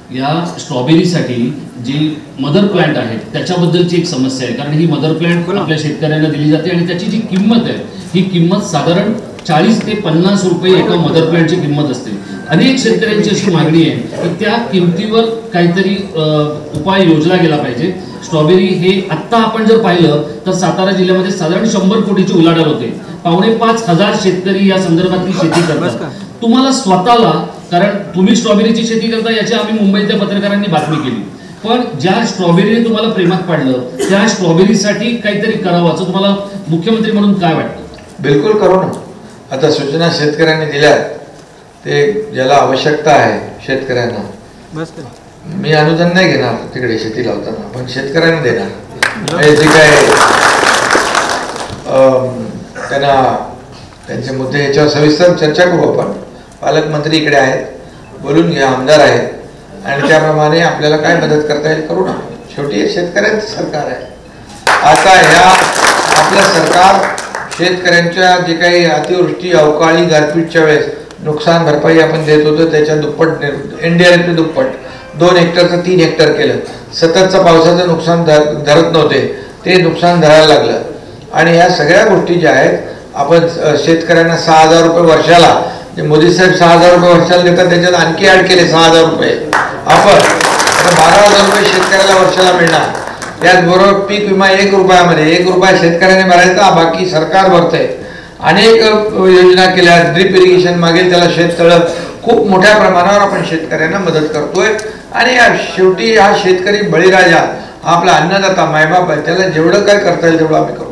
या स्ट्रॉबेरीसाठी जी mother plant आहेत त्याच्याबद्दलची एक समस्या आहे, कारण ही मदर प्लांट आपल्या शेतकऱ्यांना दिली जाते आणि त्याची जी किंमत आहे ही किंमत साधारण 40 ते 50 रुपये एका मदर प्लांटची किंमत असते। अनेक शेतकऱ्यांची अशी मागणी आहे की त्या किमतीवर काहीतरी उपाय योजला गेला पाहिजे। स्ट्रॉबेरी हे आत्ता आपण जर पाहिलं तर सातारा जिल्ह्यामध्ये साधारण 100 कोटीची उलाढाल होते। 5,500 शेतकरी या संदर्भातली शेती करतात। तुम्हाला स्वतःला, कारण तुम्ही स्ट्रॉबेरीची शेती करता याची आम्ही मुंबईतल्या पत्रकारांनी बातमी केली, पण ज्या स्ट्रॉबेरीने तुम्हाला प्रेमात पाडलं त्या स्ट्रॉबेरीसाठी काहीतरी करावं असं तुम्हाला मुख्यमंत्री म्हणून काय वाटतं? बिलकुल करू ना। आता सूचना शेतकऱ्यांनी दिल्या, ते ज्याला आवश्यकता आहे शेतकऱ्यांना, मी अनुदान नाही घेणार तिकडे शेती लावताना, पण शेतकऱ्यांना देणार। जे काय त्यांना त्यांचे मुद्दे याच्यावर सविस्तर चर्चा करू आपण। पालकमंत्री इकडे आहेत, बोलून घ्या, आमदार आहेत, आणि त्याप्रमाणे आपल्याला काय मदत करता येईल करू ना। शेवटी हे शेतकऱ्यांचं सरकार आहे। आता ह्या आपलं सरकार शेतकऱ्यांच्या जे काही अतिवृष्टी, अवकाळी, गारपीटच्या वेळेस नुकसान भरपाई आपण देत होतो त्याच्या दुप्पट, इंडिरेक्टली दुप्पट, 2 हेक्टरचं 3 हेक्टर केलं। सततचं पावसाचं नुकसान धरत नव्हते, ते नुकसान धरायला लागलं। आणि ह्या सगळ्या गोष्टी ज्या आहेत, आपण शेतकऱ्यांना 6,000 रुपये वर्षाला, जे मोदी साहेब 6,000 रुपये वर्षाला देतात त्याच्यात आणखी ॲड केले 6,000 रुपये, आपण 12,000 रुपये शेतकऱ्याला वर्षाला मिळणार। त्याचबरोबर पीक विमा 1 रुपयामध्ये, 1 रुपया शेतकऱ्याने भरायचा, बाकी सरकार भरतंय। अनेक योजना केल्या, ड्रिप इरिगेशन मागेल त्याला शेततळं, खूप मोठ्या प्रमाणावर आपण शेतकऱ्यांना मदत करतोय। आणि शेवटी हा शेतकरी बळीराजा, हा आपला अन्नदाता, मायबाप आहे, त्याला जेवढं काय करता येईल तेवढं आम्ही करतो।